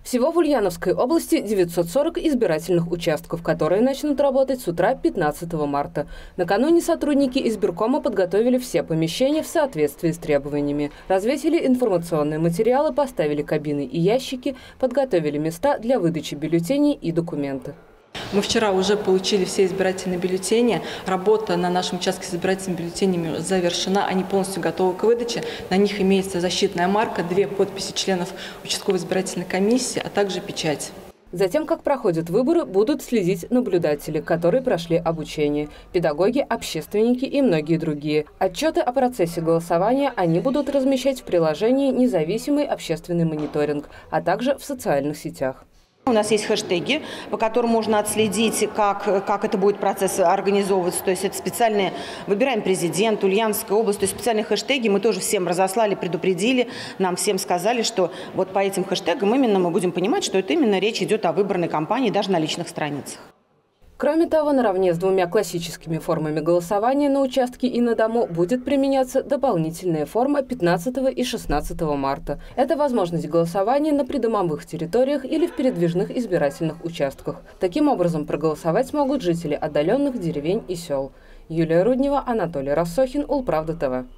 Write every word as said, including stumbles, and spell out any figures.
Всего в Ульяновской области девятьсот сорок избирательных участков, которые начнут работать с утра пятнадцатого марта. Накануне сотрудники избиркома подготовили все помещения в соответствии с требованиями. Развесили информационные материалы, поставили кабины и ящики, подготовили места для выдачи бюллетеней и документы. Мы вчера уже получили все избирательные бюллетени. Работа на нашем участке с избирательными бюллетенями завершена. Они полностью готовы к выдаче. На них имеется защитная марка, две подписи членов участковой избирательной комиссии, а также печать. Затем, как проходят выборы, будут следить наблюдатели, которые прошли обучение, педагоги, общественники и многие другие. Отчеты о процессе голосования они будут размещать в приложении «Независимый общественный мониторинг», а также в социальных сетях. У нас есть хэштеги, по которым можно отследить, как, как это будет процесс организовываться. То есть это специальные, выбираем президент, Ульяновская область, то есть специальные хэштеги мы тоже всем разослали, предупредили, нам всем сказали, что вот по этим хэштегам именно мы будем понимать, что это именно речь идет о выборной кампании даже на личных страницах. Кроме того, наравне с двумя классическими формами голосования на участке и на дому будет применяться дополнительная форма пятнадцатого и шестнадцатого марта. Это возможность голосования на придомовых территориях или в передвижных избирательных участках. Таким образом, проголосовать смогут жители отдаленных деревень и сел. Юлия Руднева, Анатолий Рассохин, Улправда ТВ.